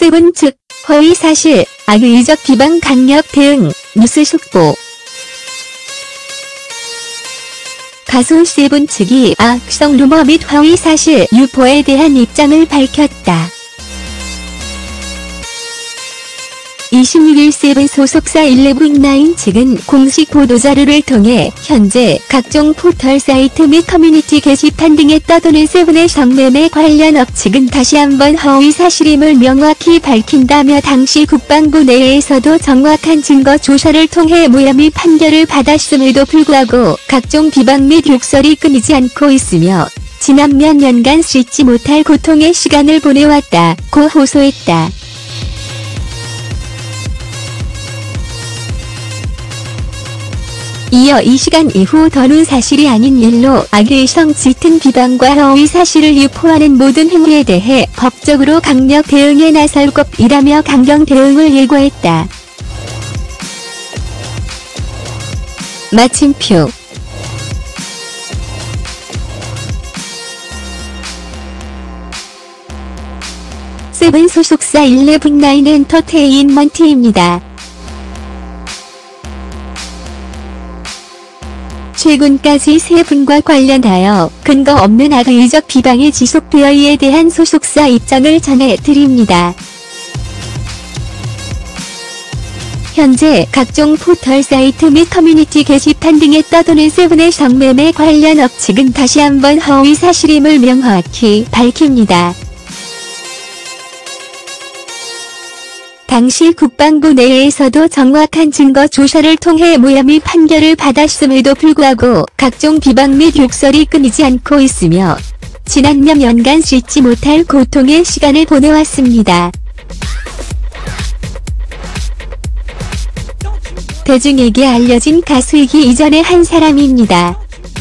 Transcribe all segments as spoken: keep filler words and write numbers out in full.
세븐 측 허위사실, 악의적 비방 강력 대응, 뉴스 속보. 가수 세븐 측이 악성 루머 및 허위사실 유포에 대한 입장을 밝혔다. 이십육 일 세븐 소속사 일레븐나인 측은 공식 보도자료를 통해 현재 각종 포털 사이트 및 커뮤니티 게시판 등에 떠도는 세븐의 성매매 관련 억측은 다시 한번 허위사실임을 명확히 밝힌다며 당시 국방부 내에서도 정확한 증거 조사를 통해 무혐의 판결을 받았음에도 불구하고 각종 비방 및 욕설이 끊이지 않고 있으며 지난 몇 년간 씻지 못할 고통의 시간을 보내왔다고 호소했다. 이어 이 시간 이후 더는 사실이 아닌 일로 악의성 짙은 비방과 허위사실을 유포하는 모든 행위에 대해 법적으로 강력 대응에 나설 것이라며 강경 대응을 예고했다. 마침표. 세븐 소속사 일레븐나인 엔터테인먼트입니다. 최근까지 세븐과 관련하여 근거 없는 악의적 비방이 지속되어 이에 대한 소속사 입장을 전해드립니다. 현재 각종 포털 사이트 및 커뮤니티 게시판 등에 떠도는 세븐의 성매매 관련 억측은 다시 한번 허위사실임을 명확히 밝힙니다. 당시 국방부 내에서도 정확한 증거 조사를 통해 무혐의 판결을 받았음에도 불구하고 각종 비방 및 욕설이 끊이지 않고 있으며 지난 몇 년간 씻지 못할 고통의 시간을 보내왔습니다. 대중에게 알려진 가수이기 이전의 한 사람입니다.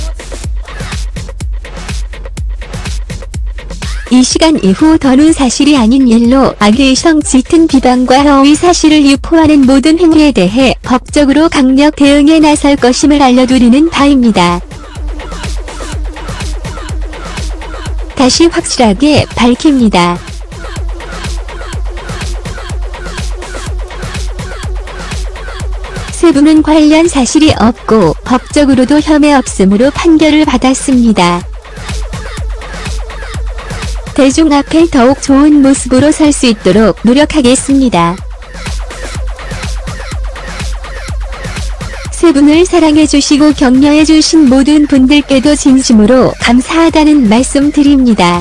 이 시간 이후 더는 사실이 아닌 일로 악의성 짙은 비방과 허위사실을 유포하는 모든 행위에 대해 법적으로 강력 대응에 나설 것임을 알려드리는 바입니다. 다시 확실하게 밝힙니다. 세븐은 관련 사실이 없고 법적으로도 혐의 없음으로 판결을 받았습니다. 대중 앞에 더욱 좋은 모습으로 설 수 있도록 노력하겠습니다. 세븐을 사랑해주시고 격려해주신 모든 분들께도 진심으로 감사하다는 말씀 드립니다.